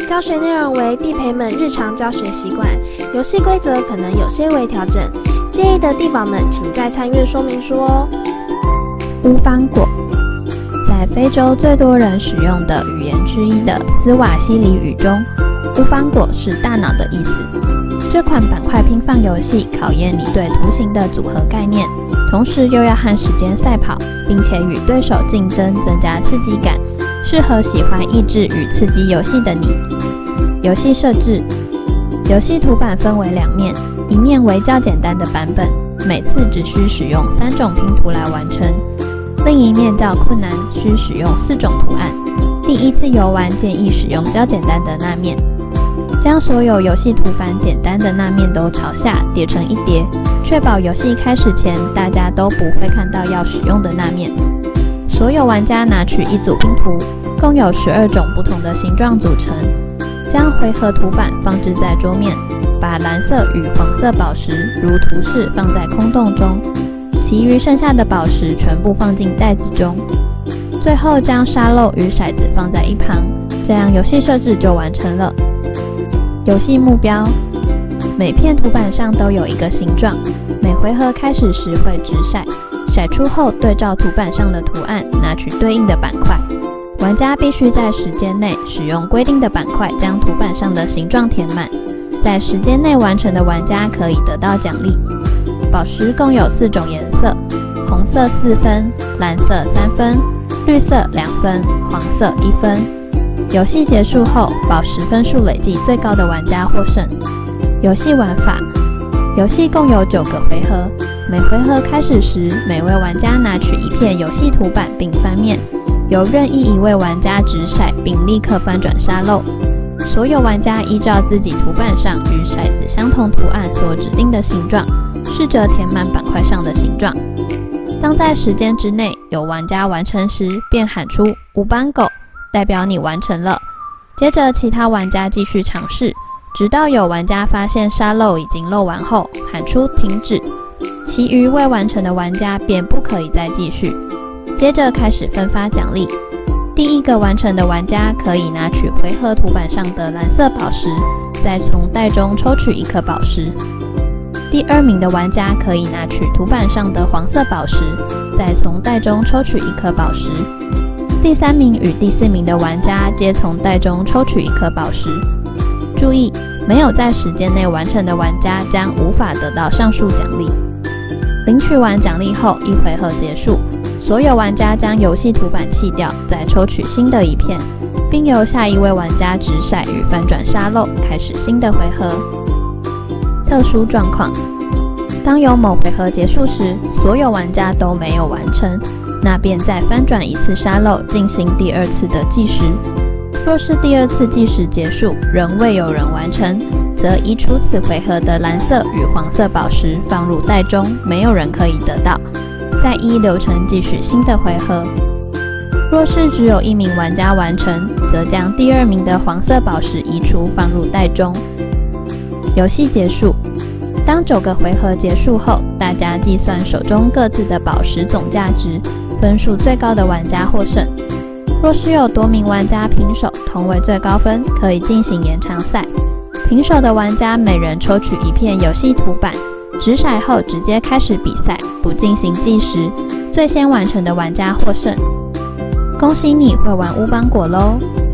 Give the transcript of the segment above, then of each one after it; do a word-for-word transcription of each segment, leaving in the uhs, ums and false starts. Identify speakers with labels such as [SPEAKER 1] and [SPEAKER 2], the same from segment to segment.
[SPEAKER 1] 教学内容为地陪们日常教学习惯，游戏规则可能有些微调整，介意的地宝们请再参阅说明书哦。
[SPEAKER 2] 乌邦果，在非洲最多人使用的语言之一的斯瓦希里语中，乌邦果是大脑的意思。这款板块拼放游戏考验你对图形的组合概念，同时又要和时间赛跑，并且与对手竞争，增加刺激感，适合喜欢益智与刺激游戏的你。游戏设置：游戏图板分为两面，一面为较简单的版本，每次只需使用三种拼图来完成；另一面较困难，需使用四种图案。第一次游玩建议使用较简单的那面。将所有游戏图板简单的那面都朝下叠成一叠，确保游戏开始前大家都不会看到要使用的那面。所有玩家拿取一组拼图，共有十二种不同的形状组成。将回合图板放置在桌面，把蓝色与黄色宝石如图示放在空洞中，其余剩下的宝石全部放进袋子中。最后将沙漏与骰子放在一旁，这样游戏设置就完成了。游戏目标：每片图板上都有一个形状，每回合开始时会掷骰，骰出后对照图板上的图案，拿取对应的板块。玩家必须在时间内使用规定的板块将图板上的形状填满，在时间内完成的玩家可以得到奖励。宝石共有四种颜色：红色四分，蓝色三分，绿色两分，黄色一分。游戏结束后，宝石分数累计最高的玩家获胜。游戏玩法：游戏共有九个回合，每回合开始时，每位玩家拿取一片游戏图板并翻面，由任意一位玩家掷骰并立刻翻转沙漏。所有玩家依照自己图板上与骰子相同图案所指定的形状，试着填满板块上的形状。当在时间之内有玩家完成时，便喊出乌邦果，代表你完成了。接着其他玩家继续尝试，直到有玩家发现沙漏已经漏完后，喊出停止，其余未完成的玩家便不可以再继续。接着开始分发奖励，第一个完成的玩家可以拿取回合图板上的蓝色宝石，再从袋中抽取一颗宝石。第二名的玩家可以拿取图板上的黄色宝石，再从袋中抽取一颗宝石。第三名与第四名的玩家皆从袋中抽取一颗宝石。注意，没有在时间内完成的玩家将无法得到上述奖励。领取完奖励后，一回合结束，所有玩家将游戏图板弃掉，再抽取新的一片，并由下一位玩家掷骰与翻转沙漏，开始新的回合。特殊状况：当有某回合结束时，所有玩家都没有完成，那便再翻转一次沙漏，进行第二次的计时。若是第二次计时结束，仍未有人完成，则移除此回合的蓝色与黄色宝石放入袋中，没有人可以得到。再依流程继续新的回合。若是只有一名玩家完成，则将第二名的黄色宝石移除放入袋中。游戏结束。当九个回合结束后，大家计算手中各自的宝石总价值，分数最高的玩家获胜。若是有多名玩家平手，同为最高分，可以进行延长赛。平手的玩家每人抽取一片游戏图板，掷骰后直接开始比赛，不进行计时，最先完成的玩家获胜。恭喜你会玩乌邦果咯！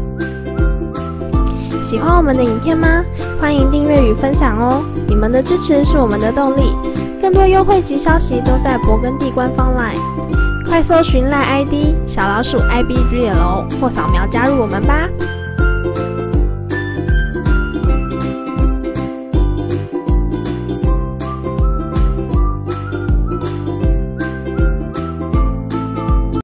[SPEAKER 1] 喜欢我们的影片吗？欢迎订阅与分享哦！你们的支持是我们的动力。更多优惠及消息都在勃艮第官方 LINE， 快搜寻 LINE I D 小老鼠 I B G L 或扫描加入我们吧。